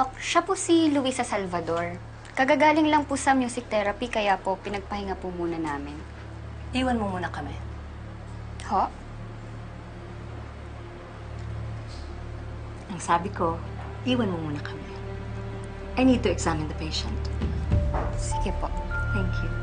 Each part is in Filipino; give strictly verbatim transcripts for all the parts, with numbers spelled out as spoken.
Dok, siya po si Luisa Salvador. Kagagaling lang po sa music therapy, kaya po pinagpahinga po muna namin. Iwan mo muna kami. Ho? Ang sabi ko, iwan mo muna kami. I need to examine the patient. Sige po. Thank you.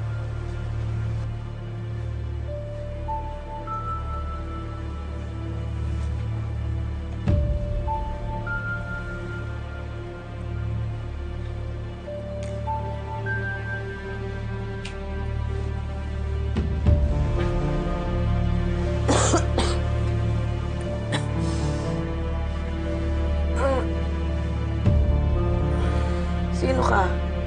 Sino ka?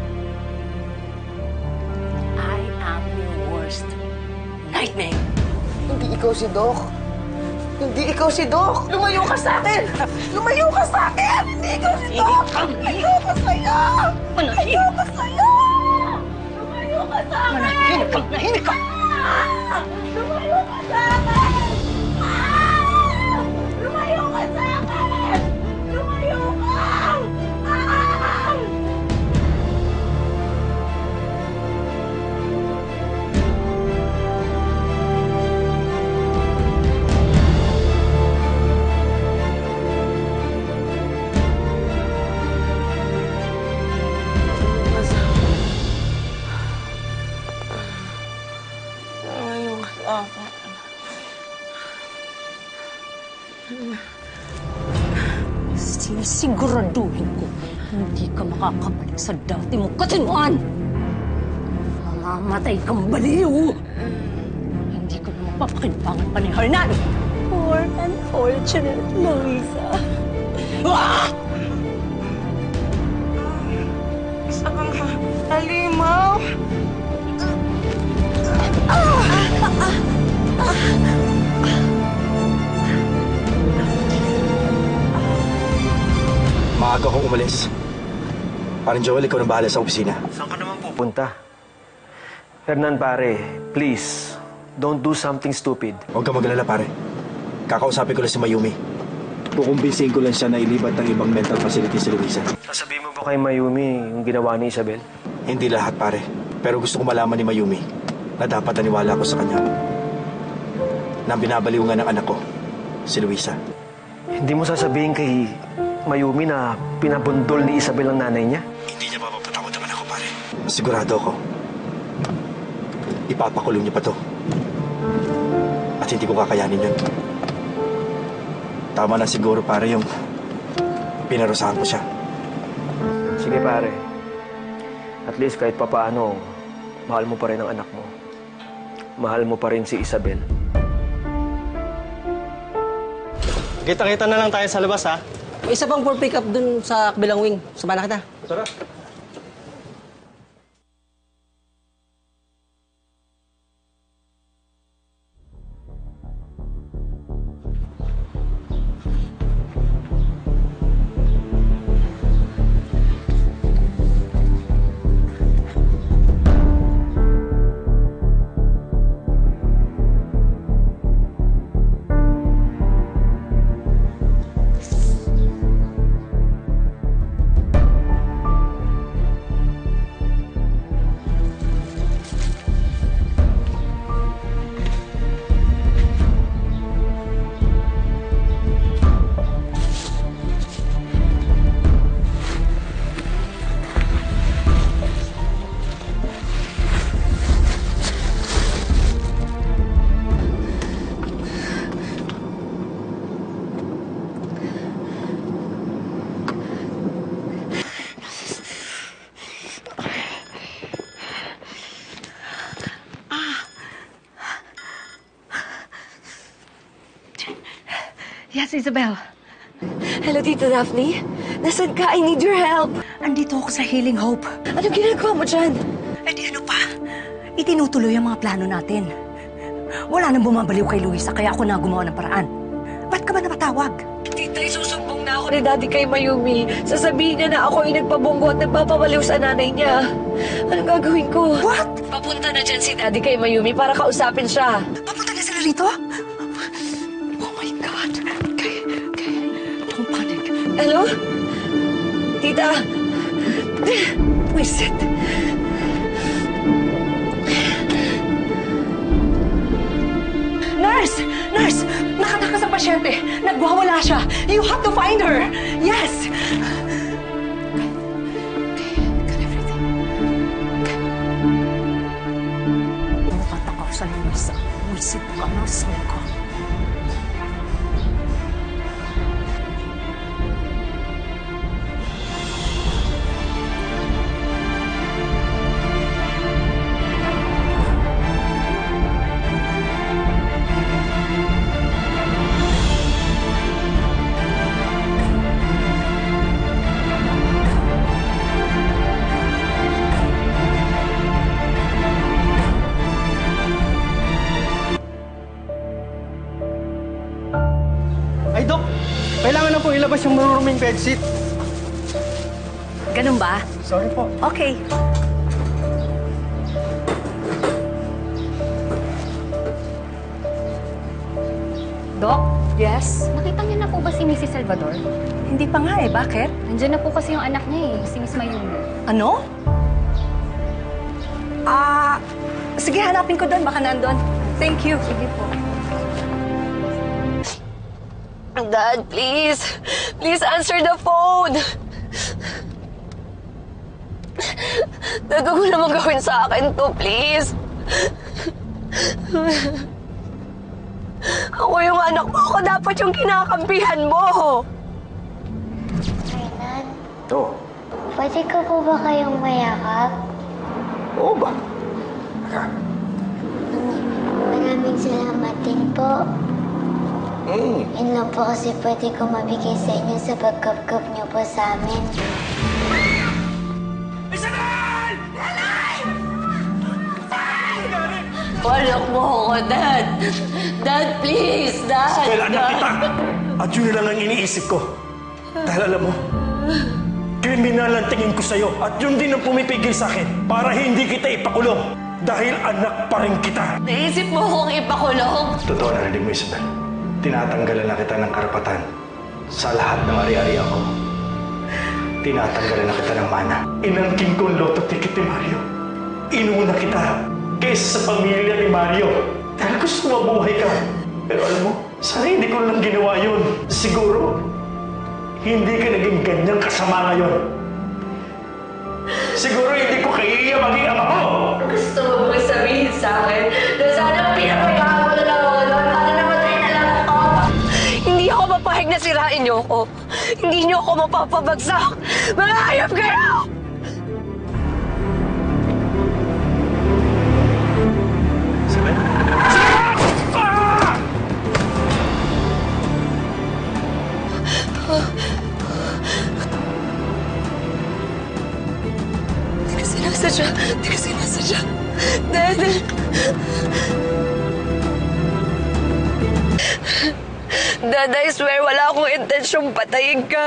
I am your worst nightmare. Hindi ikaw si Doc. Hindi ikaw si Doc. Lumayo ka sa akin! Lumayo ka sa akin! Hindi ikaw si Doc! Ayoko sa'yo! Ayoko sa'yo! Lumayo ka sa akin! Manahimik ka! Manahimik ka! Lumayo ka sa akin! Ah! Lumayo ka sa akin! Lumayo ka! Ah! Sinisiguraduhin ko, hindi ka makakabalik sa dati mong katinuan! Mamamatay kang baliw! Hindi ko na mapapakinabangan pa ni Hernan! Poor unfortunate Luisa! Ah! Isa kang halimaw! Ah! Ah! Ah! Maaga kong umalis. Parang Joel, ikaw na bahala sa opisina. Saan ka naman pupunta? Hernan, pare, please, don't do something stupid. Huwag ka mag-alala, pare. Kakausapin ko lang si Mayumi. Kukumbinsihin ko lang siya na ilibat ng ibang mental facility si Luisa. Sasabihin mo ba kay Mayumi yung ginawa ni Isabel? Hindi lahat, pare. Pero gusto ko malaman ni Mayumi na dapat naniwala ko sa kanya. Na binabaliw nga ng anak ko, si Luisa. Hindi mo sasabihin kay Mayumi na pinabundol ni Isabel ang nanay niya? Hindi niya mapapatawad ang anak ko, pare. Sigurado ako. Ipapakulong niya pa to. At hindi ko kakayanin yun. Tama na siguro, pare, yung pinarusahan ko siya. Sige, pare. At least kahit papaano, mahal mo pa rin ang anak mo. Mahal mo pa rin si Isabel. Kita-kita na lang tayo sa labas, ha? May isa pang for pick up dun sa kabilang wing. Samahan na kita. Tara. Yes, Isabel. Hello, Tita Daphne. Nasaan ka? I need your help. Andito ako sa Healing Hope. Anong ginagawa mo dyan? Eh di ano pa? Itinutuloy ang mga plano natin. Wala nang bumabaliw kay Luisa, kaya ako na gumawa ng paraan. Ba't ka ba napatawag? Tita, isusumbong na ako ni Daddy kay Mayumi. Sasabihin niya na ako ay nagpabunggo at nagpapabaliw sa nanay niya. Anong gagawin ko? What? Papunta na dyan si Daddy kay Mayumi para kausapin siya. Papunta na sila rito? Oh my God. Okay, okay. Don't panic. Hello? Tita! Wisit! Nurse! Nurse! Nakatakas ang pasyente! Nagwawala siya! You have to find her! Yes! Nakatakaw sa lamesa. Wisit ka na sa ka. Ay, Dok! Kailangan na po ilabas yung maruruming bedsheet. Ganun ba? Sorry po. Okay. Dok, Yes? nakita niyo na po ba si Missus Salvador? Hindi pa nga eh. Bakit? Nandiyan na po kasi yung anak niya eh, si Miss Mayumi. Ano? Ah, sige, hanapin ko doon. Baka nandun. Thank you. Sige po. Dad, please. Please answer the phone. Dad, huwag mo naman gawin sa akin to, please. Ako yung anak mo. Ako dapat yung kinakampihan mo. Renan, Oo. pwede ko po ba kayong mayakap? Oo ba? Teka. Maraming salamat din po. Mm. Yun lang po kasi pwede ko mabigay sa inyo sa pagkapkap niyo po sa amin. Anak mo ako, Dad. Dad, please, Dad. Well, anak kita! At yun na lang ang iniisip ko. Dahil alam mo, kriminal ang tingin ko sa'yo at yun din ang pumipigil sa akin para hindi kita ipakulong. Dahil anak pa rin kita. Naisip mo akong ipakulong? Totoo, narinig mo, Isabel. Tinatanggalan na kita ng karapatan sa lahat ng ari-arian ko. Tinatanggalan na kita ng mana. Inangkin ko ang lotto ticket ni Mario. Inuna kita kaysa sa pamilya ni Mario. Dahil gusto mo mabuhay ka. Pero alam mo, sana hindi ko lang ginawa yun. Siguro, hindi ka naging ganyang kasama ngayon. Siguro hindi ko kaya maging ama mo. Gusto mo bang sabihin sa akin na sana pinapayahan mo na lang ako doon para namatay na lang ako? Hindi ako mapahig na sirain niyo ako. Hindi niyo ako mapapabagsak. Mga hayop kayo! Isabel? Hindi ko sinasadya. Hindi ko sinasadya. Dad! Dad, I swear, wala akong intensyong patayin ka.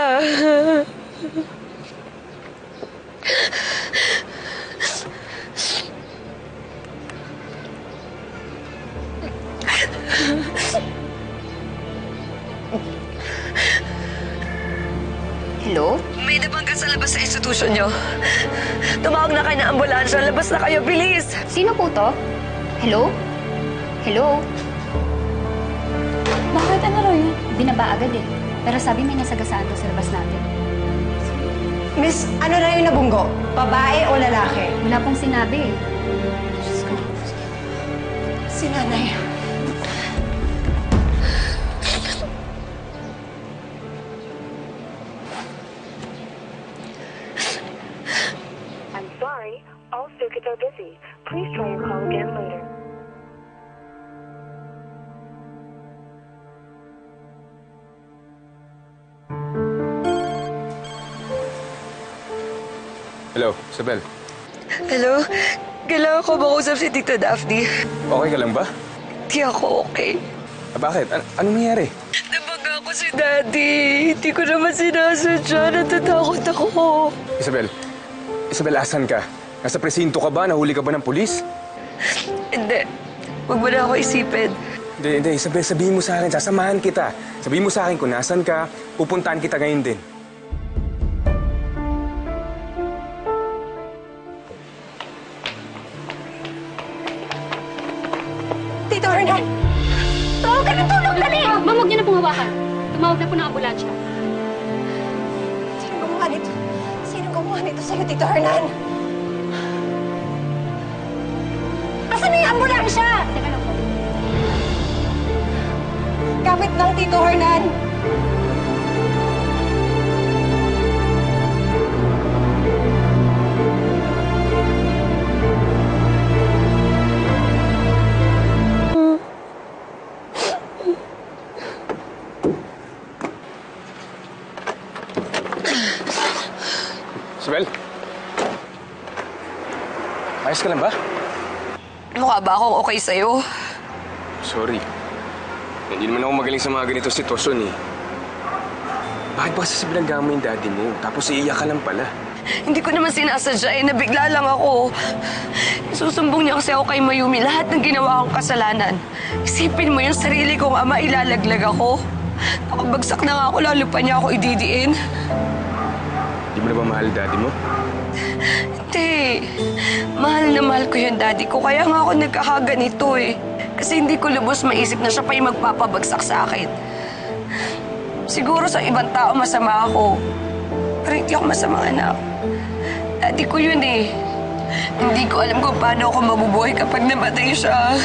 Hello? May nabangga sa labas sa institusyon niyo. Tumawag na kayo ng ambulansya. Labas na kayo, bilis! Sino po to? Hello? Hello? Bakit ano raw yun? Binaba agad eh. Pero sabi may nasagasaan daw sa labas natin. Miss, ano na yung nabunggo? Babae o lalaki? Wala pong sinabi eh. Si nanay. I'm sorry, all circuits are busy. Please try your call again later. Hello, Isabel. Hello? Kailangan ko makausap si Tita Daphne. Okay ka lang ba? Hindi ako okay. Ah, bakit? An anong nangyari? Nabangga ko si Daddy. Hindi ko naman sinasadya. Natatakot ako. Isabel, Isabel, asan ka? Nasa presinto ka ba? Nahuli ka ba ng pulis? Hindi. Huwag mo na ako isipin. Hindi, hindi. Isabel, sabihin mo sa akin. Sasamahan kita. Sabihin mo sa akin kung nasan ka. Pupuntahan kita ngayon din. Hernan! Tawagan ng tulong, dali! Ma'am, huwag niyo na pong hawakan. Tumawag na po ng ambulansya. Sino gumawa nito? Sino gumawa nito sa'yo, Tito Hernan? Asan na yung ambulansya? Teka lang po. Gamit ng Tito Hernan. Isabel? Ayos ka lang ba? Mukha ba akong okay sa'yo? Sorry. Hindi naman ako magaling sa mga ganito sitwasyon eh. Bakit ba kasi binangga mo yung daddy mo? Tapos iiyak ka lang pala. Hindi ko naman sinasadya eh, nabigla lang ako. Susumbong niya kasi ako kay Mayumi lahat ng ginawa kong kasalanan. Isipin mo yung sarili kong ama, ilalaglag ako. Nakabagsak na nga ako, lalo pa niya ako ididiin. Di mo na ba mahal daddy mo? Hindi. Mahal na mahal ko yung daddy ko, kaya nga ako nagkakaganito eh. Kasi hindi ko lubos maisip na siya pa yung magpapabagsak sa akin. Siguro sa ibang tao masama ako. Pero hindi ako masamang anak. Daddy ko yun eh. Hindi ko alam kung paano ako mabubuhay kapag namatay siya.